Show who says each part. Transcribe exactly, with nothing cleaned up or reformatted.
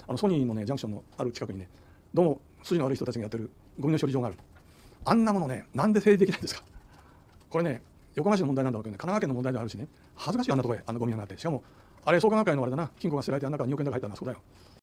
Speaker 1: あのソニーのねジャンクションのある近くにね、どうも筋の悪い人たちがやってるゴミの処理場がある。あんなものね、なんで整理できないんですか。これね、横浜市の問題なんだろうけどね、神奈川県の問題ではあるしね、恥ずかしい、あんなとこへあんなゴミがあって、しかもあれ創価学会のあれだな、金庫が捨てられてあん中におく円高入ったのはそうだよ。